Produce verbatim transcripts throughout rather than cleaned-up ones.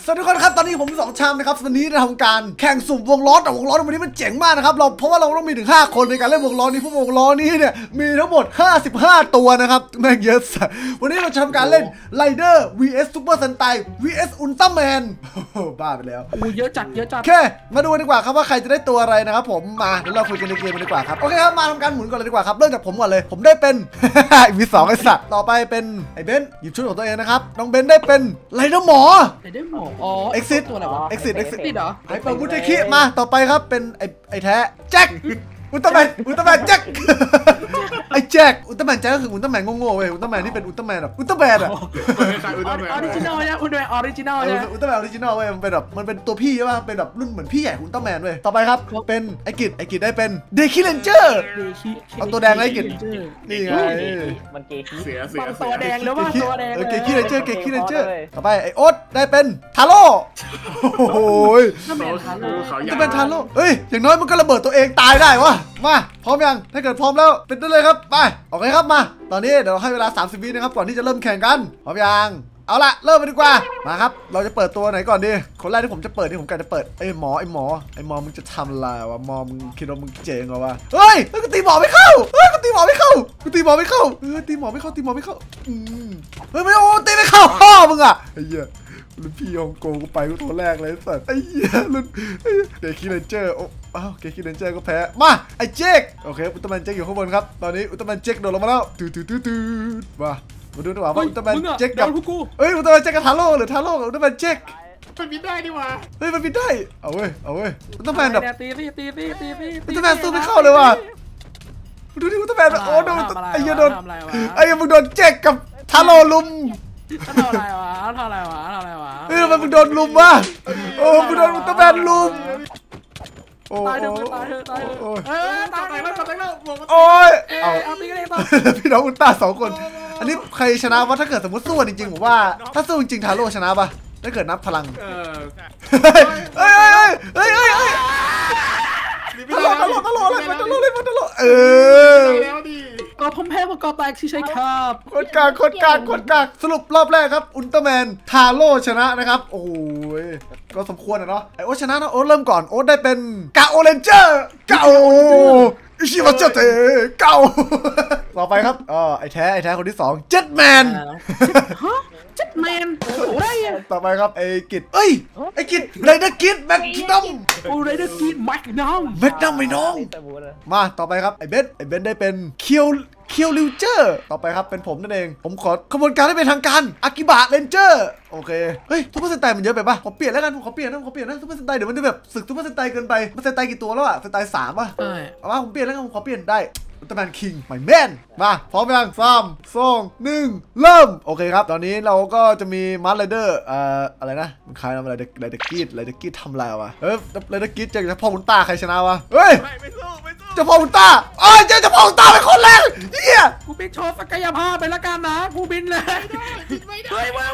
วัสดีทุกคนครับตอนนี้ผมสองชามนะครับวันนี้เราทำการแข่งสุ่มวงล้อแต่วงล้อวันนี้มันเจ๋งมากนะครับเราเพราะว่าเราต้องมีถึงห้าคนในการเล่นวงล้อนี้พวกวงล้อนี้เนี่ยมีทั้งหมดห้าสิบห้าตัวนะครับแม่งเยอะสัสวันนี้เราจะทำการเล่นไรเดอร์ วี เอส ซูเปอร์ซันไต วี เอส อุลตร้าแมนบ้าไปแล้วโอ้เยอะจัดเยอะจัดโอเคมาดูดีกว่าครับว่าใครจะได้ตัวอะไรนะครับผมมาเดี๋ยวเราคุยกันในเกมกันดีกว่าครับโอเคครับมาทำการหมุนก่อนเลยดีกว่าครับเริ่มจากผมก่อนเลยผมได้เป็น มีสองไอ้สัตว์ต่อไปเป็นไอ้เบนหยิบชุดของตัวเองนะครับน้องเบนได้เป็นไรเดอร์หมอไรเดอร์หมออ๋อ exit ตัวอะไรวะ exit exit เหรอไอ้ปาวุธคิมาต่อไปครับเป็นไอ้ไอ้แท้แจ็คอุลตร้าแมนอุลตร้าแมนแจ็คไอ้แจ็คอุลตร้าแมนแจ็คก็คืออุลตร้าแมนโง่ๆเว้ยอุลตร้าแมนที่เป็นอุลตร้าแมนแบบอุลตร้าแมนอะออริจินอลเนี่ยอุลตร้าแมนออริจินอลเนี่ยอุลตร้าแมนออริจินอลเว้ยมันเป็นแบบมันเป็นตัวพี่ใช่ป่ะเป็นแบบรุ่นเหมือนพี่ใหญ่อุลตร้าแมนเว้ยต่อไปครับเป็นไอ้กิจไอ้กิจได้เป็นเดคิเลนเจอร์เอาตัวแดงไอ้กิจนี่ไงมันเกคิเสือเสือตัวแดงหรือว่าตัวแดงเกคิเลนเจอร์เกคิเลนเจอร์ต่อไปไอ้โอ๊ตได้เป็นทาโร่โอ้ยอุลตร้าแมนทาโร่อุลตร้าแมนทาโร่เฮ้ยอย่างน้อยมันก็ระเบิดตัวเองตายได้วะมาพร้อมยังถ้าเกิดพร้อมแล้วติดได้เลยครับไปโอเคครับมาตอนนี้เดี๋ยวเราให้เวลาสามสิบวินะครับก่อนที่จะเริ่มแข่งกันพร้อมยังเอาละเริ่มไปดีกว่ามาครับเราจะเปิดตัวไหนก่อนดีคนแรกที่ผมจะเปิดที่ผมกะจะเปิดไอ้หมอไอ้หมอไอ้หมอมึงจะทำอะไรวะหมอมึงคิดว่ามึงเจ๋งเหรอวะเฮ้ยกูตีหมอไม่เข้าเฮ้ยกูตีหมอไม่เข้ากูตีหมอไม่เข้าเออตีหมอไม่เข้าตีหมอไม่เข้าอืมเฮ้ยไม่โอ้ตีไม่เข้าพ่อมึงอะไอ้เหี้ยรุ่นพี่ฮ่องกงกูไปกูตัวแรกเลยสัตว์ไอ้เหี้ยรุ่นเดคิเลนเจอร์โอ้อ้าวเกคิเลนเจอร์ก็แพ้มาไอ้เจ๊กโอเคอุลตร้าแมนเจ๊กอยู่ข้างบนครับตอนนี้อุลตร้าแมนเจ๊กโดดลงมาแล้วตูตูตูตูมามาดูดีกว่าว่าอุลตร้าแมนเจ๊กกับเฮ้ยอุลตร้าแมนเจ๊กกับทาโร่หรือทาโร่กับอุลตร้าแมนเจ๊กมันบินได้ดิวะเฮ้ยมันบินได้เอาเว้ยเอาเว้ยอุลตร้าแมนแบบตีตีตีตีตีตีอุลตร้าแมนสู้ไม่เข้าเลยว่ะดูดิอุลตร้าแมนโอ้โดนไอ้เหี้ยโดนไอ้เหี้ยมึงโดนเจ๊กกับทาโร่ลุมทำอะไรวะทำอะไรวะทำอะไรวะเฮ้ยมันมึงโดนลุมวะโอ้มึงโดนอุลตร้าแมนลุมโอ้ตายเถอะตายเถอะตายเถอะเออตายแล้วตายแล้วโอ้ยเอาเอาตีกันเลยต่อพี่น้องอุลตร้าสองคนอันนี้ใครชนะวะถ้าเกิดสมมติสู้จริงๆผมว่าถ้าสู้จริงๆทาโร่ชนะปะถ้าเกิดนับพลังเฮ้ยเฮ้ยเฮ้ยเฮ้ยเฮ้ยเฮ้ยทาโร่ทาโร่ทาโร่อะไรทาโร่เลยทาโร่เออก็ผมแพ้ประกอบแตกที่ใช้ครับคนกลางคนกลางคนกลางสรุปรอบแรกครับอุลตร้าแมนทาโร่ชนะนะครับโอ้ยก็สมควรนะเนาะไอโอ๊ตชนะนะโอ๊ตเริ่มก่อนโอ๊ตได้เป็นกาโอเรนเจอร์กาโออิชิวะเจเตเก่าต่อไปครับอ๋อไอแท้ไอแท้คนที่สองเจ็ตแมนฮะเจ็ตแมนอะไรอ่ะต่อไปครับไอกิจเอ้ยไอกิจไรเดอร์กิจแม็กนัมโอ้ไรเดอร์กิจแม็กนัมแม็กนัมไอ้น้องมาต่อไปครับไอเบนไอเบนได้เป็นเคียวเคียวลิวเจอร์ต่อไปครับเป็นผมนั่นเองผมขอขบวนการให้เป็นทางการอากิบะเรนเจอร์โอเคเฮ้ยซุปเปอร์เซนไตมันเยอะไปปะขอเปลี่ยนแล้วกันผมขอเปลี่ยนนะขอเปลี่ยนนะซุปเปอร์เซนไตเดี๋ยวมันจะแบบศึกซุปเปอร์เซนไตเกินไปมันเซนไตกี่ตัวแล้วอะเซนไตสามป่ะเอาว่าผมเปลี่ยนแล้วกันผมขอเปลี่ยนได้อุลตร้าแมนคิงไม่แมนมาพร้อมยังสามสองหนึ่งเริ่มโอเคครับตอนนี้เราก็จะมีมาร์ไรเดอร์เอ่ออะไรนะมันคล้ายอะไรเด็กไรเด็กกีดไรเด็กกีดทำอะไรวะเฮ้ยไรเด็กกีดเจอเฉพาะอุลตร้าใครชนะวะเฮ้ยไม่สู้ไม่สู้เฉพาะอุลตร้าเอ้ยเจอเฉพาะอุลตร้าเป็นคนแรกเฮียกูบินโชว์ศักยภาพไปละกันนะกูบินเลยเฮ้ยว้าว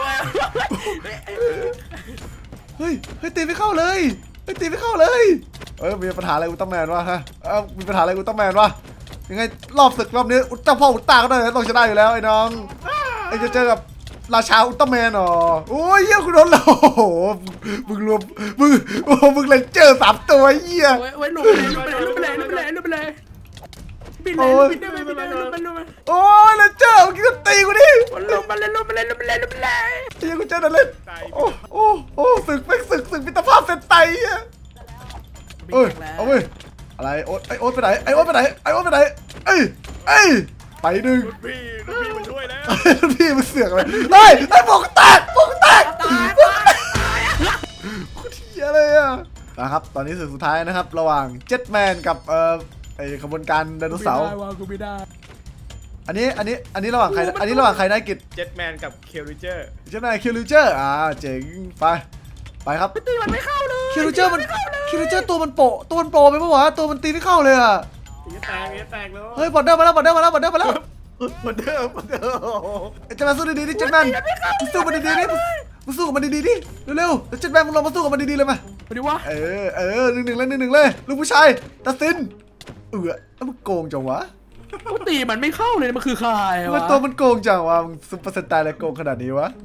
เฮ้ยเฮ้ยตีไม่เข้าเลยเฮ้ยตีไม่เข้าเลยเอ้ยมีปัญหาอะไรอุลตร้าแมนวะฮะเออมีปัญหาอะไรอุลตร้าแมนวะยังไงรอบศึกรอบนี้อุลตร้าพ่ออุลตร้าก็ได้ต้องชนะอยู่แล้วไอ้น้องไอ้จะเจอกับราชาอุลตร้าแมนหรอโอ้ยเยี่ยคุณโดนเราโอ้โหมึงรวมมึงโอ้มึงเลยเจอสามตัวเยี่ยไว้ลุกไปเลยลุกไปเลยลุกไปเลยลุกไปเลยบินเลยบินเลยบินเลยลุกไปลุกไปโอ้ยเลยเจอเมื่อกี้ก็ตีกูดิลุกไปเลยลุกไปเลยลุกไปเลยลุกไปเลยไอ้ยังกูเจอนั่นเล่นโอ้โอ้โอ้ศึกไม่ศึกศึกมิตรภาพเซนไตอ่ะเอ้ยเอาเว้ยอะไรโอ๊ตไอโอ๊ตไปไหนไอโอ๊ตไปไหนไอโอ๊ตไปไหนเอ้ยเอ้ยไปดึงพี่พี่มาช่วยแล้วพี่มาเสือกเลยไล่ไอ้พวกแตกพวกแตกโคตรเหี้ยเลยอ่ะนะครับตอนนี้ศึกสุดท้ายนะครับระหว่างเจ็ตแมนกับเอ่อไอขบวนการไดโนเสาร์อันนี้อันนี้อันนี้ระหว่างใครอันนี้ระหว่างใครได้กิจเจ็ตแมนกับเคิวริเจอร์เจ็ตแมนคิวริเจอร์อ่าเจ๋งไปไปครับตีมันไม่เข้าเลยคิวริเจอร์มันคิวริเจอร์ตัวมันโปะตัวมันโปะไปปะวะตัวมันตีไม่เข้าเลยอ่ะตีแตกตีแตกเลยเฮ้ยบอลเดิมมาแล้วบอลเดิมมาแล้วบอลเดิมมาแล้วบอลเดิมบอลเดิมเจ็ตแมนสู้ดีๆดิเจ็ตแมนมึงสู้มันดีๆดิมึงสู้กับมันดีๆดิเร็วๆเจ็ตแมนมึงลงมาสู้กับมันดีๆเลยมาไปดิวะเออเออหนึ่งหนึ่งเลยหนึ่งหนึ่งเลยลูกผู้ชายตัดสินเออแล้วมึงโกงจังวะกูตีมันไม่เข้าเลยมันคือใครวะมันตัวมันโกงจังวะมึงซุปเปอร์สตาร์อะไรโกงขนาดนี้วะมา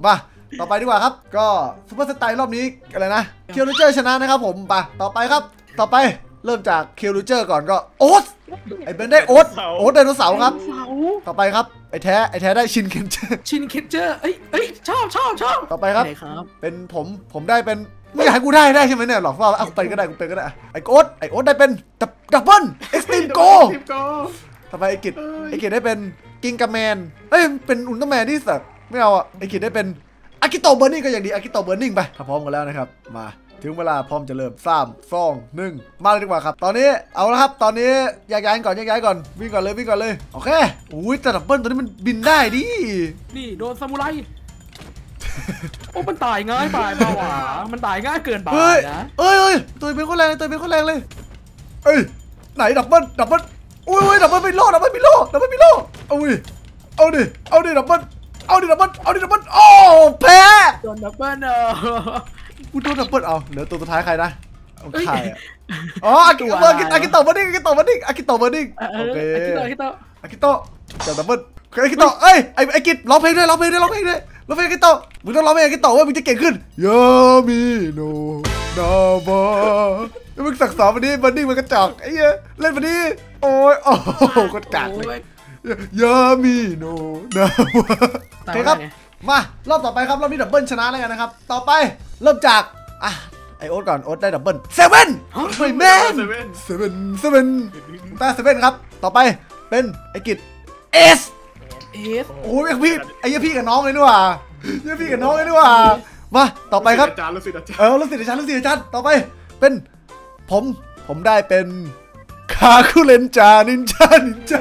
ต่อไปดีกว่าครับก็ซูเปอร์สไตล์รอบนี้อะไรนะเคียวรูเจอร์ชนะนะครับผมไปต่อไปครับต่อไปเริ่มจากเคียวรูเจอร์ก่อนก็โอ๊ตไอ้เบนได้โอ๊ตโอ๊ตไดโนเสาร์ครับเสาต่อไปครับไอ้แท้ไอ้แท้ได้ชินเคนเจอร์ชินเคเจอร์เอ้ยเอ้ยชอบชอบชอบต่อไปครับไหนครับเป็นผมผมได้เป็นไม่อยากให้กูได้ได้ใช่ไหมเนี่ยหรอกว่าเอากูเป็นก็ได้กูเป็นก็ได้ไอ้โอ๊ตไอ้โอ๊ตได้เป็นดับเบิลเอ็กซ์ตรีมโกทีมโกต่อไปไอ้กิจไอ้กิจได้เป็นกิงกาแมนเอ้ยเป็นอุลตร้าแมนที่สัตว์ไม่เอาอ่ะไอ้กิจได้เป็นอากิโตะเบอร์นิ่งก็อย่างดีอากิโตะเบอร์นิ่งไปถ้าพร้อมกันแล้วนะครับมาถึงเวลาพร้อมจะเริ่มสามสองหนึ่งมาเลยดีกว่าครับตอนนี้เอาละครับตอนนี้แยกย้ายก่อนแยกย้ายก่อนวิ่งก่อนเลยวิ่งก่อนเลยโอเคอุ้ยแต่ดับเบิลตัวนี้มันบินได้ดินี่โดนซามูไรโอ้มันตายง่ายไปเปล่าวะมันตายง่ายเกินไปเฮ้ยนะเอ้ยเอ้ยตัวเป็นคนแรงตัวเป็นคนแรงเลยเอ้ยไหนดับเบิลดับเบิลอุ้ยดับเบิลไปโล่ดับเบิลไปโล่ดับเบิลไปโล่เอาดิเอาดิเอาดิดับเบิลเอาดิดับเบิลเอาดิดับเบิลโอ้แพ้โดนดับเบิลเออกูโดนดับเบิลเอาเหลือตัวสุดท้ายใครนะเอาใครอ่ะอ๋ออากิโตะอากิโตะเบอร์นิ่งอากิโตะเบอร์นิ่งอากิโตะเบอร์นิ่งเออโอเคไอ้คิโตะไอ้คิโตะอากิโตะจับดับเบิลอากิโตะเอ้ยไอ้ไอ้กิจร้องเพลงด้วยร้องเพลงด้วยร้องเพลงด้วยร้องเพลงอากิโตะมึงต้องร้องเพลงอากิโตะว่ามึงจะเก่งขึ้นยามิโนนาบะแล้วมึงสักสอนวันนี้เบอร์นิ่งมันกระจอกไอ้เหี้ยเล่นวันนี้โอ้ยโอ้โหกดกากเลยยามิโนนาบะโอเคครับมารอบต่อไปครับรอบนี้ดับเบิลชนะแล้วกันนะครับต่อไปเริ่มจากอ่ะไอโอ๊ตก่อนโอ๊ตได้ดับเบิลเซเว่นไม่แม่นเซเว่นเซเว่นเซเว่นตาเซเว่นครับต่อไปเป็นไอกิจเอสเอสโอ้ยพี่ไอ้ยี่พี่กับน้องเลยนี่หว่ายี่พี่กับน้องเลยนี่หว่ามาต่อไปครับอาจารย์รู้สึกอาจารย์เออรู้สิอาจารย์รู้สิอาจารย์ต่อไปเป็นผมผมได้เป็นคาคุเลนจานินจานินจาก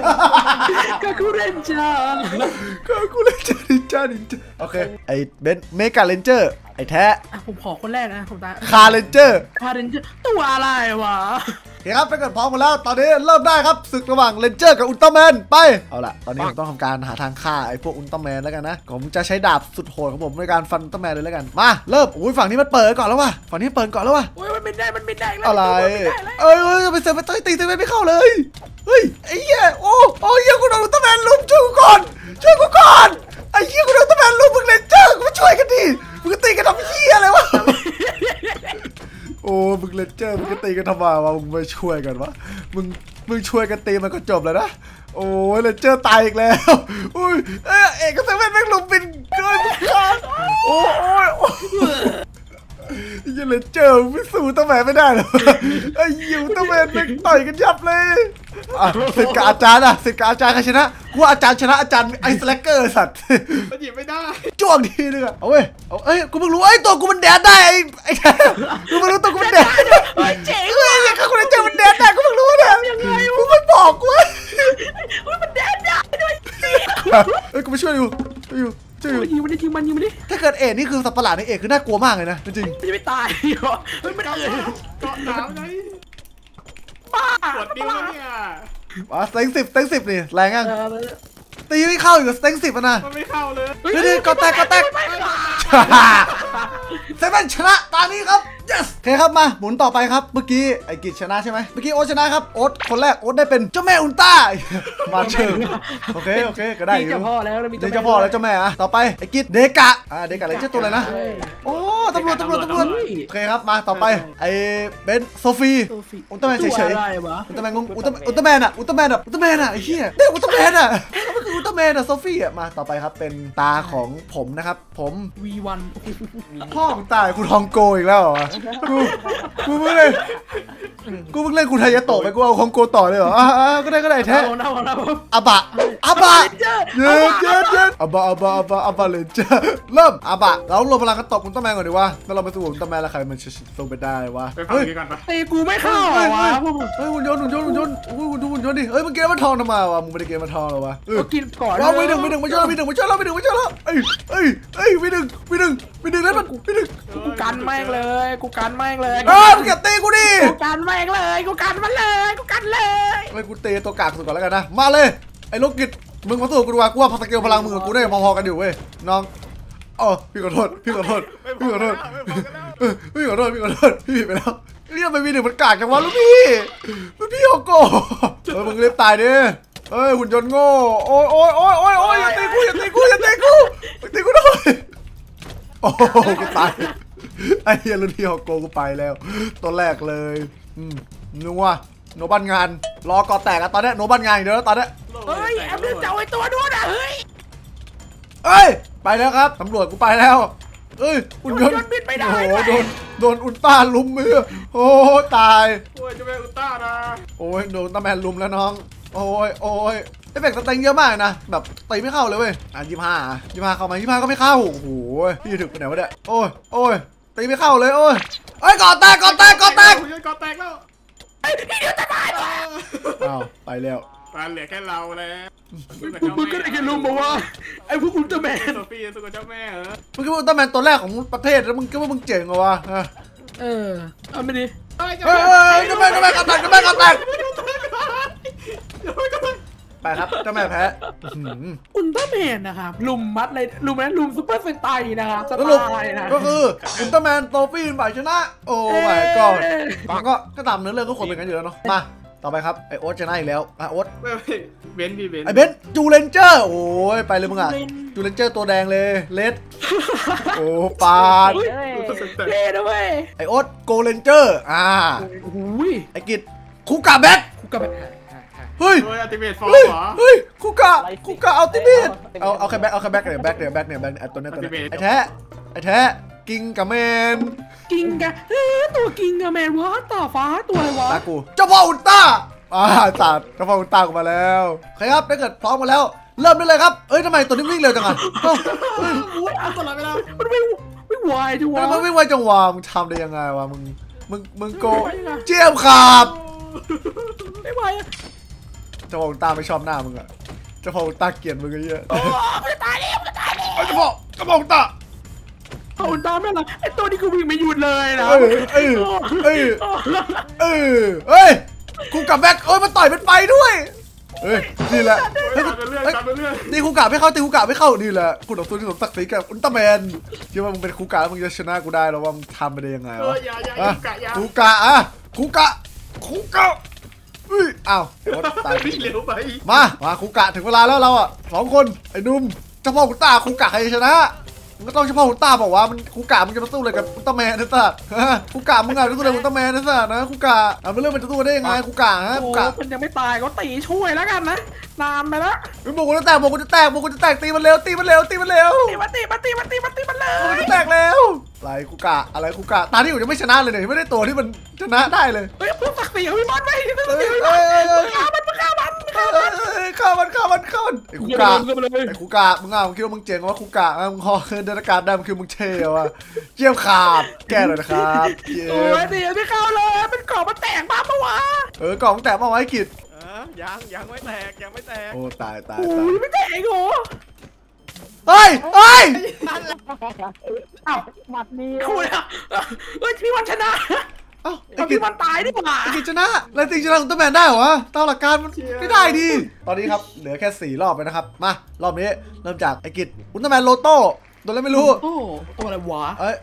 าคูเรนจาคาคุเลนจานินจานินจาโอเคไอเบนเมกาเลนเจอร์ไอแท้อ่ะผมขอคนแรกนะผมตาคาเลนเจอร์คาเรนเจอร์ตัวอะไรวะโอเคครับไปกันพร้อมกันแล้วตอนนี้เริ่มได้ครับศึกระหว่างเลนเจอร์กับอุลตร้าแมนไปเอาล่ะตอนนี้ผมต้องทำการหาทางฆ่าไอ้พวกอุลตร้าแมนแล้วกันนะผมจะใช้ดาบสุดโหดของผมในการฟันอุลตร้าแมนเลยแล้วกันมาเริ่มอุ้ยฝั่งนี้มันเปิดก่อนแล้วว่ะฝั่งนี้เปิดก่อนแล้วว่ะโอ้ยมันบินได้มันบินได้แล้วอะไรมันบินได้แล้วเอ้ยเอ้ยไปเซฟไปตีตีเซฟไม่เข้าเลยเฮ้ยไอ้เหี้ยโอ้โอ้ยเหี้ยกูโดนอุลตร้าแมนลุมช่วยกูก่อนช่วยกูก่อนไอ้เหี้ยกูโดนอุลตร้าแมนลุมมึงเลนเจอร์กูมาช่วยกันดิมึงตีกันทำเหี้ยอะไรวะโอ้มึงเลนเจอร์มึงจะตีกันทำไมวะมึงไม่ช่วยกันวะมึงมึงช่วยกันตีมันก็จบแล้วนะโอ้ยเลนเจอร์ตายอีกแล้วอุ้ยเอ้ยเอกก็เซเว่นแม่งลุมบินเกินขาดโอ้ยโอ้ยยังเลนเจอร์ไม่สู้ตั้งแม่ไม่ได้หรอไอ้ยิวตั้งแม่แม่งต่อยกันยับเลยอ่ะสิทธิ์กับอาจารย์อ่ะสิทธิ์กับอาจารย์ใครชนะกูว่าอาจารย์ชนะอาจารย์ไอสแลกเกอร์สัตว์มันหยิบไม่ได้จ้วงทีนึงอะเอาเว้ยเอาเอ้ยกูเพิ่งรู้ไอ้ตัวกูมันแดนได้ไอ้ไอ้กูเพิ่งรู้ตัวกูมันแดนเฮ้ยเจ๋งเฮ้ยยังกูได้เจอมันแดนได้กูเพิ่งรู้เนี่ยยังไงกูไม่บอกกูโอ้ยมันแดนได้ด้วยเฮ้ยกูไปช่วยอยู่ช่วยอยู่ช่วยอยู่ยิงมันดิยิงมันยิงมันดิถ้าเกิดเอ็ดนี่คือสัตว์ประหลาดในเอ็ดคือน่ากลัวมากเลยนะจริงมันจะไม่ตายเหรอเฮ้ยมันเออเกาะหนาวไงบ้าปวดนิ้วแล้วเนี่ยๆว้าสเต็งสิบสเต็งสิบนี่แรงยังเออตีไม่เข้าอยู่กับสเต็งสิบอะนะมันไม่เข้าเลยเดี๋ยวๆก็แตกก็แตกไม่เข้าเซเว่นชนะตอนนี้ครับ yes โอเคครับมาหมุนต่อไปครับเมื่อกี้ไอ้กิจชนะใช่ไหมเมื่อกี้โอ๊ตชนะครับโอ๊ตคนแรกโอ๊ตได้เป็นเจ้าแม่อุลตร้ามาเชิญโอเคโอเคก็ได้อมียู่เจ้าพ่อแล้วมีเดี๋ยวเจ้าพ่อแล้วเจ้าแม่อะต่อไปไอ้กิจเดกะอ่าเดกะอะไรเจ้าตัวอะไรนะโอ้ตำรวจตำรวจตำรวจโอเคครับมาต่อไปไอ้เบนโซฟีอุลตร้าแมนเฉยตัวอะไรวะๆอุลตร้าแมนงงอุลตร้าอุลตร้าแมนอะอุลตร้าแมนอะอุลตร้าแมนอะไอ้เหี้ยเด็กอุลตร้าแมนอะมันคืออุลตร้าแมนอะโซฟีอะมาต่อไปครับเป็นตาของผมนะครับผมวีวันพ่อมึงตายคุณทองโกอีกแล้วเหรอกูกูเพิ่งเล่นกูเพิ่งเล่นคุณไทยะโตะไปกูเอาของโกต่อเลยเหรออ่าก็ได้ก็ได้แท้เอาหน้าเอาหน้าอาบะอาบะเย็ดเย็ดเย็ดอาบะอาบะอาบะอาบะเลยจ้าเริ่มอาบะเราลงพลังกันตบอุลตร้าแมนก่อนดีวะแล้วเราไปสู้อุลตร้าแมนแล้วใครมันจะลงไปได้วะไปฟังเฮ้ยนี้ก่อนปะตีกูไม่เข้าเฮ้ยวะเฮ้ยหุ่นยนต์หุ่นยนต์หุ่นยนต์โอ้ยดูหุ่นยนต์ดิเฮ้ยมึงเกมมันทองทำไมวะมึงไม่ได้เกมมันทองหรอวะเออก็กินก่อนว้าวไม่ดึงไม่ดึงไม่ช่วยไม่ดึงไม่ช่วยแล้วไม่ดึงไม่ช่วยแล้วเอ้ยเอ้ยเอ้ยไม่ดึงไม่ดึงไม่ดึงแล้วมันไม่ดึงกูกันแม่งเลยกูกันแม่งเลยเอ้ยมึงอย่าตีกูดิกูกันแม่งเลยกูกันมันเลยกูกันเลยเลยกูตีตัวกากสุดก่อนแล้วกันนะมาเลยไอ้ลูกกิจมึงมาสู้กูดีกว่ากูว่าสเกลพลังมึงกับกูได้พอๆกันอยู่เว้ยน้องอ๋อพี่ขอโทษพี่ขอโทษพี่ขอโทษเออพี่ขอโทษพี่ขอโทษพี่ผิดไปแล้วเรียกไปมีหนึ่งมันกากจังวะลูกพี่ลูกพี่โอโก้เออมึงเรียบตายดิเอ้ยหุ่นยนต์โง่โอ้ยโอ้ยโอ้ยโอ้ยโอ้ยอย่าตีกูอย่าตีกูอย่าตีกูอย่าตีกูหน่อยโอ้โหกูตายไอ้เฮียรุ่นพี่ของโกกูไปแล้วตัวแรกเลยอืมนัวโนบันงานรอกอแตกอะตอนนี้โนบันงานอย่างเดียวแล้วตอนนี้เฮ้ยแอมเลือกเจ้าไอ้ตัวนู้นอ่ะเฮ้ยเอ้ยไปแล้วครับตำรวจกูไปแล้วเอ้ยอุ่นยนต์บินไม่ได้โอ้โหโดนโดนอุลตร้าลุมมือโอ้ตายโอ้ยจะเป็นอุลตร้านะโอ้ยโดนตาแมนลุมแล้วน้องโอ้ยโอ้ยเอฟเฟกต์สเต็งเยอะมากนะแบบตีไม่เข้าเลยเว้ยอ่ะยี่ห้ายี่ห้าเข้ามายี่ห้าก็ไม่เข้าโอ้โหพี่ถึงไปไหนวะเนี่ยโอ้ยโอ้ยตีไม่เข้าเลยโอ้ยเอ้ยก่อแตกก่อแตกก่อแตกก่อแตกแล้วไอ้พี่เดี๋ยวจะตายว่ะอ้าวไปแล้วมันเหลือแค่เราแล้วมึงก็ได้แค่รู้มาว่าไอ้พวกอุลตร้าแมนโซฟี่สู้กับเจ้าแม่เหรอมึงคิดว่าอุลตร้าแมนตัวแรกของประเทศแล้วมึงคิดว่ามึงเจ๋งเหรอวะฮะเออเอาไม่ดีเฮ้ยเฮ้ยเจ้าแม่เจ้าแม่ก่อแตกเจ้าแม่ก่อแตกไปครับเจ้าแม่แพ้อื้อหืออุลตร้าแมนนะครับลุมมัดเลยลุมไหมลุมซุปเปอร์เซนไตนะครับสสรุปไตล์นะก็คืออุลตร้าแมนโตฟี่ฝ่ายชนะโอ้ my god มันก็ก็ตามเนื้อเรื่องก็คนเป็นกันอยู่แล้วเนาะมาต่อไปครับไอโอ๊ตชนะอีกแล้วอ่ะโอ๊ตไม่ไม่เบนพี่เบนไอเบนจูเลนเจอร์โอ้ยไปเลยมึงอ่ะจูเลนเจอร์ตัวแดงเลยเลดโอ้ปาดเฮ้ยเท่นะเว้ยไอโอ๊ตโกเลนเจอร์อ่าโอ้โหไอกิจคูกาแบ็คกูกลับไปเฮ้ยโอ้ยอัลติเมทฟอร์มเฮ้ยเหรอเฮ้ยคูกาคูกาอัลติเมทเอาเอาแค่แบ็คเอาแค่แบ็คเนี่ยแบ็คเนี่ยแบ็คเนี่ยแบ็คเนี่ยตัวเนี้ยตัวเนี้ยไอแท้ไอแท้กิงกับแมนกิงกะเออตัวกิงกะแมนวะต่อฟ้าตัวอะไรวะตากูเจ้าพ่ออุลตร้าอ่าจัดเจ้าพ่ออุลตร้ากูมาแล้วโอเคครับถ้าเกิดพร้อมมาแล้วเริ่มได้เลยครับเอ้ยทำไมตัวนี้วิ่งเร็วจังอ่ะเอ้าเฮ้ยโอ้ยตลอดเวลามันไม่ไม่ไหวจังวะทำไมวิ่งไวจังวะมึงทำได้ยังไงวะมึงมึงมึงโกไม่ไหวอะเจียมขาบไม่ไหวอะเจ้าพ่ออุลตร้าไม่ชอบหน้ามึงอ่ะเจ้าพ่ออุลตร้าเกลียดมึงเยอะโอ้มันจะตายแล้วมันจะตายแล้วเจ้าพ่อเจ้าพ่ออุลตร้าเอาอุลตร้าแมนเหรอไอตัวนี้กูวิ่งไม่หยุดเลยนะเอ้ยเอ้ยเอ้ยเอ้ยเอ้ยกูกับแบ็คเอ้ยมันต่อยเป็นไฟด้วยเฮ้ยนี่แหละเฮ้ยตามไปเรื่อยตามไปเรื่อยตีคูกะไม่เข้าตีคูกะไม่เข้านี่แหละคุณต่อสู้ที่สมศักดิ์ศรีกับอุลตร้าแมนคิดว่ามึงเป็นคูกะแล้วมึงจะชนะกูได้หรอว่ามึงทำไปได้ยังไงเอวะออย่าอย่าอย่ากะอย่าคูกะอ่ะคูกะคูกะเฮ้ยอ้าวไอ้มดตายวิ่งเร็วไปมามาคูกะถึงเวลาแล้วเราอ่ะสองคนไอ้หนุ่มเฉพาะอุลตร้าคูกะใครจะชนะมันก็ต้องเฉพาะอุลตร้าบอกว่ามันคูกะมึงจะมาสู้อะไรกับอุลตร้าแมนนะสัสคูกะมึงอ่ะจะสู้อะไรกับอุลตร้าแมนนะสัสนะคูกะอ่ะมันเรื่องมันจะสู้ได้ยังไงคูกะฮะโอ้คูกะมันยังไม่ตายก็ตีช่วยแล้วกันนะนานไปแล้วมึงบอกกูจะแตกบอกกูจะแตกบอกกูจะแตกตีมันเร็วตีมันเร็วตีมันเร็วตีมาตีมาตีมาตีมาตีมันเลบอกกูยจะแตกแล้วอะไรคูกะอะไรคูกะตาที่อยู่ยังไม่ชนะเลยเนี่ยไม่ได้ตัวที่มันชนะได้เลยเฮ้ยเพิ่งสักสีของพี่บอลไปเพิ่งสักเอ้สียของพี่บเอ้อลยเอ้ยฆ่ามันฆ่ามันฆ่ามันเอ้ยข้ามันข้ามันข้ามันไอ้คูกะเยี่ยมเลยไอ้คูกะมึงอ่ะมึงคิดว่ามึงเจ๋งวะคูกะอ่ะมึงฮอเดินอากาศได้มึงคิดว่ามึงเท่วะเจียมขาบแก้เลยนะครับเจียโอ้มยตีไม่เข้าเลยมันกรอบมันแตกบ้าปะวะเออกล่องแตกมาไว้กิดเออยังยังไม่แตกยังไม่แตกโอ้ตายตายโอ้ตายยไม่แตกเหรอเฮ้ยเฮ้ยอ้าวหมัดนี้คุณอะเฮ้ยพี่บอลชนะเอ้าไอ้เอากิดพี่บอลตายดีกว่าไอ้กิจชนะแล้วจริงชนะอุลตร้าแมนได้เหรอวะตามหลักการมันไม่ได้ดิตอนนี้ครับเหลือแค่สี่รอบไปนะครับมารอบนี้เริ่มจากไอ้กิจอุลตร้าแมนโลโต้ตัวอะไรไม่รู้โอ้ตัวอะไรวะเอ้ย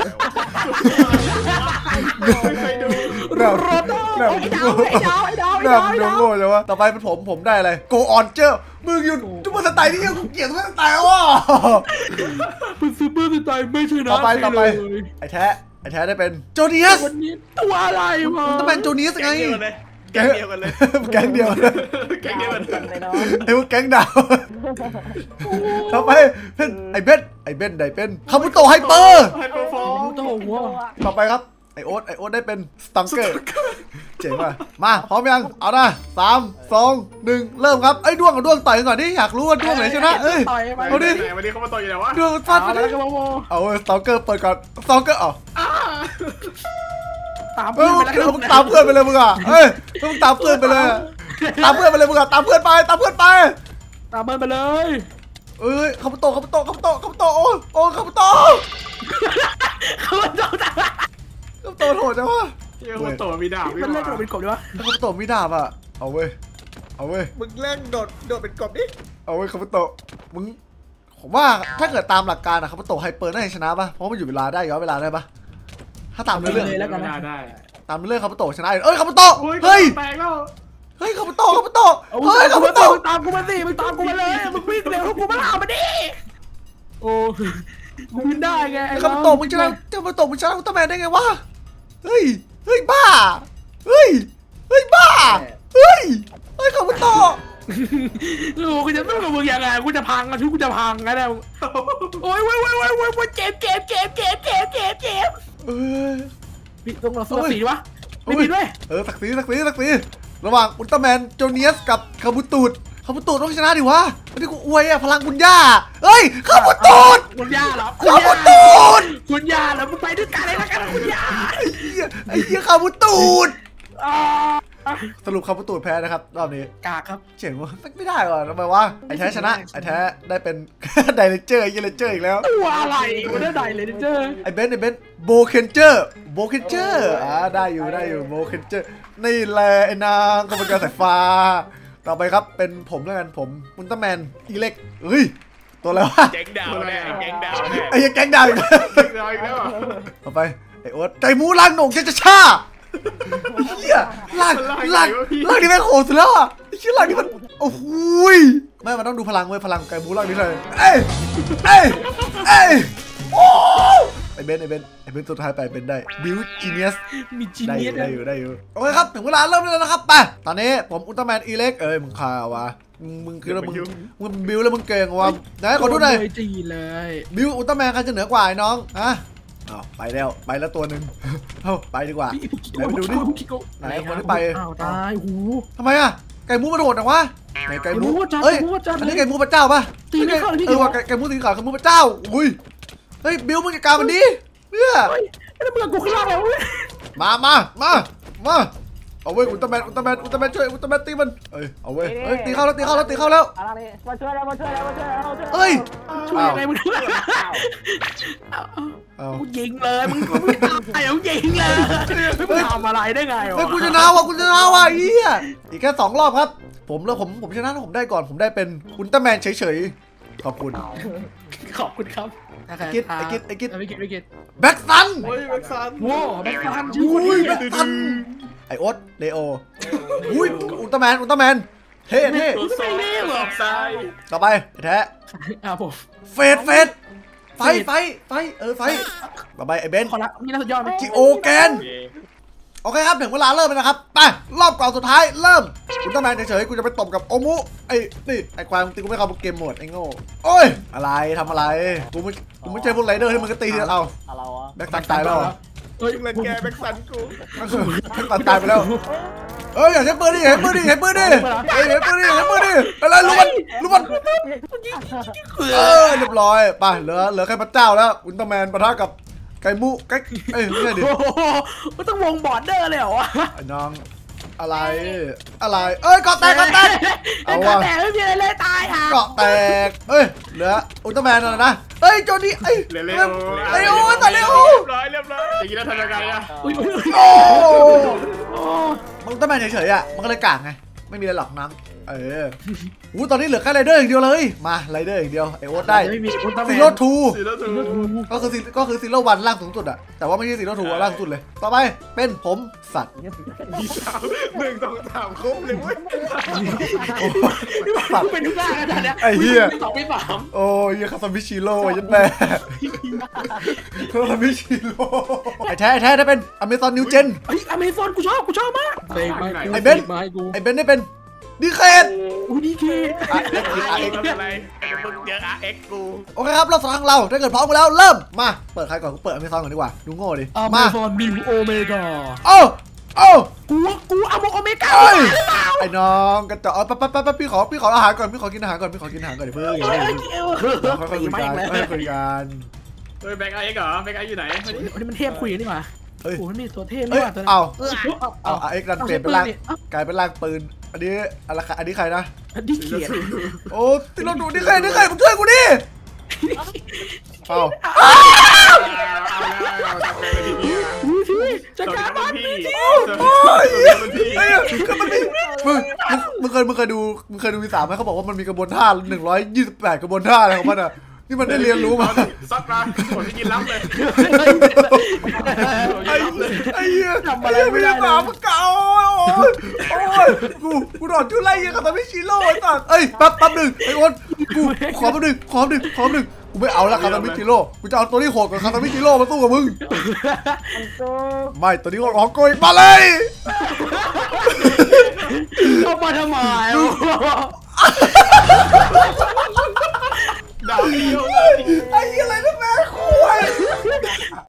ไม่เคยดูแบบโรโต้แบบไอ้ดาวไอ้ดาวไอ้ดาวไอ้แบดาบวไอ้เดี๋ยวดาวโง่จังวะต่อไปเป็นผมผมได้อะไรโกออนเจอร์มึงอยู่ทุกคนสไตล์ที่ยังกูเกลียดทุกคนสไตล์วะเป็นซูเปอร์สไตล์ไม่ชนะต่อไปต่อไปเลยไอ้แท้ไอ้แท้ได้เป็นโจเนียสวันนี้ตัวอะไรวะอุลตร้าแมนโจเนียสไงแก๊งเดียวกันเลยแก๊งเดียวกันเลยแก๊งเดียวกันเลยไอ้พวกแก๊งดาวต่อไปเป็นไอ้เบนไอ้เบนไดเป็นคาบุโตะไฮเปอร์ไฮเปอร์ฟอร์มตัววะต่อไปครับไอโอ๊ตไอโอ๊ตได้เป็นสตังเกอร์เจ๋งว่ะมาพร้อมยังเอานะสามสองหนึ่งเริ่มครับไอ้ด้วงกับด้วงต่อยกันก่อนดิอยากรู้ว่าด้วงไหนชนะเอ้ยต่อยไปเอาดิไหนวันนี้เขามาต่อยอยู่ไหนวะด้วงฟาดเอาไปแล้วดิก็มาโมเอาสตังเกอร์เปิดก่อนสตังเกอร์อ๋อตามเอ้เพื่ยอนมึไปงแล้วตามเพื่อนไปเลยมึงอ่ะเอ้ยมึงตามเพื่อนไปเลยตามเพื่อนไปเลยมึงอ่ะตามเพื่อนไปตามเพื่อนไปตามเพื่อนไปเลยเอ้ยคาบุโตะคาบุโตะคาบุโตะคาบุโตะโอ้โอ้คาบุโตะเขาโดนตาคาบุโตะโหดจังวะเฮียคนโตมีดาบมันเล่นกับเป็นกบดีวะคาบุโตะมีดาบอ่ะเอาเว้ยเอาเว้ยมึงเล่นโดดโดดเป็นกบดิเอาไว้คาบุโตะมึงผมว่าถ้าเกิดตามหลักการอะคาบุโตะไฮเปอร์น่าจะชนะป่ะเพราะมันอยู่เวลาได้ย้อนเวลาได้ป่ะถ้าตามเรื่องแล้วกันนะได้ตามเรื่องคาบุโตะชนะเอ้ยคาบุโตะโอ้ยเฮ้ยแตกแล้วเฮ้ยคาบุโตะคาบุโตะเอาเฮ้ยคาบุมึงโตะตามกูมาสิมึงตามกูมาเลยมึงวิ่งเร็วกูมาล่ามาดิโอ้กูบินได้ไงไอ้คาบุโตะมึงชนะคาบุโตะมึงชนะอุลตร้าแมนได้ไงวะเฮ้ยเฮ้ยบ้าเฮ้ยเฮ้ยบ้าเฮ้ยเฮ้ยคาบุโตะโอ้กูจะสู้กับมึงยังไงกูจะพังอ่ะชุดกูจะพังไงเนี่ยโอ้ยโอ้ยโอ้ยโอ้ยโอ้ยเจ็บเจ็บเจ็บเจ็บเจ็บเจ็บเจ็บเออพี่ต้องเราสู้สีวะไม่ผิดด้วยเออสักสีสักสีสักสีระหว่างอุลตร้าแมนโจเนียสกับคาบุตูดคาบุตูดต้องชนะดิวะอันนี้กูอวยอะพลังคุณย่าเฮ้ยคาบุตูดคุณย่าเหรอคาบุตูดคุณย่าเหรอมึงไปด้วยกันเลยละกันคุณย่าไอ้เหี้ยไอ้เหี้ยคาบุตูดอ่าสรุปคาบุตูดแพ้นะครับรอบนี้กากครับเจ๋งวะไม่ได้ว่ะทำไมวะไอ้แท้ชนะไอ้แท้ได้เป็น ไดเรเจอร์ไอ้เหี้ยเรเจอร์อีกแล้วตัวอะไรกูได้ใดเลยเจ้าไอ้เบนซ์ไอ้เบนซ์โบเคนเจอร์โบเคนเจอร์อ่าได้อยู่ได้อยู่โบเคนเจอร์นี่แหละไอ้นางกรรมการสายฟ้าต่อไปครับเป็นผมแล้วกันผมอุลตร้าแมนอีเล็กเฮ้ยตัวอะไรวะเจ๊งดาวแน่เจ๊งดาวแน่ไอ้ยังแก๊งดาวอีกแล้วเจ๊งดาวอีกแล้วต่อไปไอ้โอ๊ตไก่หมูล่างหน่งเจจะช่าเฮียล่างล่างล่างนี่แม่งโหดสุดแล้วอ่ะไอ้เชี่ยล่างนี่มันโอ้โหยไม่มันต้องดูพลังเว้ยพลังไก่หมูล่างนี่เลยเอ้ยเอ้ยเอ้ยโอ้ไอ้เบนไอ้เบนไอ้เบนสุดท้ายไปเป็นได้บิวจีเนียสมีจีได้อเนียยู่สได้อยู่ได้อยู่โอเคครับถึงเวลาเริ่มแล้วนะครับไปตอนนี้ผมอุลตร้าแมนอีเล็กเอ้ยมึงคาวะมึงมึงคือแล้วมึงมึงบิวแล้วมึงเก่งวะไหนขอดูหน่อยจีเลยบิวอุลตร้าแมนใครจะเหนือกว่าไอ้น้องฮะอ้าวไปแล้วไปแล้วตัวหนึ่งเอ้าไปดีกว่า ไหนไปดูดิไหนคนที่ไปอ้าวตายหูทำไมอะไก่มูมันโหดจังวะไหนไก่มูไก่มูจัดเอ้ยไก่มูจัดอันนี้ไก่มูพระเจ้าป่ะตีไม่เข้าเลยพี่เออว่าไก่ไก่มูสีขาวไก่มูพระเจ้าอุ้ยเฮ้ยบิวมึงจัดการมันดิเนี่ยเฮ้ยแล้วมึงกูขึ้นล่างแล้วเว้ยมามามามาเอาเว้ยอุลตร้าแมนอุลตร้าแมนอุลตร้าแมนช่วยอุลตร้าแมนตีมันเอ้ยเอาเว้ยเฮ้ยตีเข้าแล้วตีเข้าแล้วตีเข้าแล้วอะไรนี่มาช่วยแล้วมาช่วยแล้วมาช่วยแล้วมาช่วยแล้วเอ้ยช่วยยังไงมึงเอากูยิงเลยมึงกูไม่ตายเอายิงเลยมึงทำอะไรได้ไงเฮ้ยวะกูชนะว่ะกูชนะว่ะเฮียอีกแค่สองรอบครับผมแล้วผมผมชนะแล้วผมได้ก่อนผมได้เป็นอุลตร้าแมนเฉยๆขอบคุณขอบคุณครับไอ้กิจไอ้กิจไอ้กิจไอ้กิจไอ้กิจแบ็กซันโอ้ยแบ็คซันว้าวแบ็คซันชื่อคนอุ้ยนี้แบ็กซันไอโอ๊ตเลโออุ้ยอุลตร้าแมนอุลตร้าแมนเท่เท่ตัวสองสอบซ้ายต่อไปไอ้แท้อ่ะผมเฟดเฟดไฟไฟไฟเออไฟต่อไปไอ้เบนขอละนี่น่าสุดยอดไหมจิโอแกนโอเคครับถึงเวลาเริ่มแล้วนะครับไปรอบก่อนสุดท้ายเริ่มอุลตร้าแมนเฉยๆกูจะไปตบกับโอมุไอ้นี่ไอ้ควายมึงตีกูไม่เข้าเกมโหมดไอ้โง่โอ้ยอะไรทำอะไรกูไม่กูไม่ใช่พวกไรเดอร์ที่มึงก็ตีทีละเอาอะไรวะแบ็กซันตายแล้วเหรอเฮ้ยยิงรังแกแบ็คซันกูแบ็กซันตายไปแล้วเอ้ยอย่าใช้ปืนดิอย่าใช้ปืนดิอย่าใช้ปืนดิเอ้ยอย่าใช้ปืนดิอย่าใช้ปืนดิอะไรรู้มันรู้มันเออเรียบร้อยไปเหลือเหลือแค่พระเจ้าแล้วอุลตร้าแมนปะทะกับไก่มุไก่เอ้ยไม่ใช่ดิโอ้โหมันต้องวงบอร์ดเดอร์เลยเหรอวะไอ้น้องอะไรอะไรเอ้ยเกาะแตกเกาะแตกเอาเอาว่ะว่ะแต่ไม่มีอะไรเลยตายอ่ะเกาะแตกเอ้ยเหลืออุลตร้าแมนอะไรนะเอ้ยโจนี่เอ้ยเร็วเร็เร็ววเร็วตัดเร็วเรียบร้อยเรียบร้อยอย่างนี้แล้วทำยังไงอะอุ้ยอุ้ยอุ้ยโอ้โอ้มันอุลตร้าแมนเฉยๆอ่ะมันก็เลยกากไงไม่มีอะไรหรอกน้ำเอออู้ตอนนี้เหลือแค่ไรเดอร์อย่างเดียวเลยมาไรเดอร์อย่างเดียวไอโอ๊ตได้ไม่มีอุลตร้าแมซีนโร่ทูสีแล้วถูก็คือก็คือซีโร่วันล่างสูงสุดอะแต่ว่าไม่ใช่ซีโร่ทูล่างสูงสุดเลยต่อไปเป็นผมสัตว์มีสามหนึ่งสองสามครบเลยเว้ยสัตว์เป็นทุกอย่างอาจารย์เนี่ยไอ้เหี้ยสองไม่สามโอ้ยคาซามิชิโร่ยันแม่คาซามิชิโร่ไอ้แท้ไอ้แท้ได้เป็นอเมซอนนิวเจนไอ้อเมซอนกูชอบกูชอบมากไอ้เบนไม้กูไอ้เบนได้เป็นดีเคทอุ้ยดีเคอ่ะเอ็กซ์ไอ้เอ็กซ์ทำอะไรไอ้มึงเจออาร์เอ็กกูโอเคครับเราสองเราถ้าเกิดพร้อมกันแล้วเริ่มมาเปิดใครก่อนกูเปิดอเมซอนก่อนดีกว่าดูโง่ดิอเมมาซอนมิวโอเมก้าโอ้โอ้กูกูเอาโมโอเมก้าเอ้ยหรือเปล่าไอ้น้องกระจอกปั๊บปั๊บปั๊บพี่ขอพี่ขออาหารก่อนพี่ขอกินอาหารก่อนพี่ขอกินอาหารก่อนเดี๋ยวเพิ่งอย่าเฮ้ยเพิ่งเอวค่อยๆคุยกันค่อยๆคุยกันเฮ้ยแบ็คไอเอ็กเหรอแบ็คไออยู่ไหนวันนี้มันเทพคุยนี่หว่าเฮ้ยโอ้มันมีตัวเทพเฮ้นี่ยหว่าตัวนั้นเอาเออเอาเอาเอ็กซ์ดันเปลี่ยนเป็นร่างกลายเป็นร่างปืนอันนี้อะไรอันนี้ใครนะดิเขียนโอ้ติโรดูนี่ใครนี่ใครมึงช่วยกูดิเอาเอาแล้วทำไงทีนี้อุ้ยพี่จัดตัวการนี้มัมัน นพี่โอ้ยตัวนี้มันพี่ไอ้เนี่ยคือมันมีมึงมึงมึงเคยมึงเคยดูมึงเคยดูวีสามไหมเขาบอกว่ามันมีกระบวนท่าหนึ่งร้อยยี่สิบแปดกระบวนท่าอะไรของมันอ่ะนี่มันได้เรียนรู้มาซัดมาผมจะกินล้ำเลยไอ้ไอ้เหี้ยทำอะไรไม่ได้หมามึงเก่าโอ้ยโอ้ยกูกูโดนจุไล่ยังกับตาไม่ชิโร่ไอ้สัสเอ้ยแป๊บแป๊บหนึ่งไอ้อ้นกูขอแป๊บหนึ่งขอแป๊บหนึ่งขอแป๊บหนึ่งกูกูไม่เอาละคาตามิจิโร่กูจะเอาตัวที่โหดกว่าคาตามิจิโร่มาสู้กับมึงอันโตไม่ตัวนี้ของกูอีกมาเลยเข้ามาทำไมดาวเดียวเลยไอ้อะไรนะ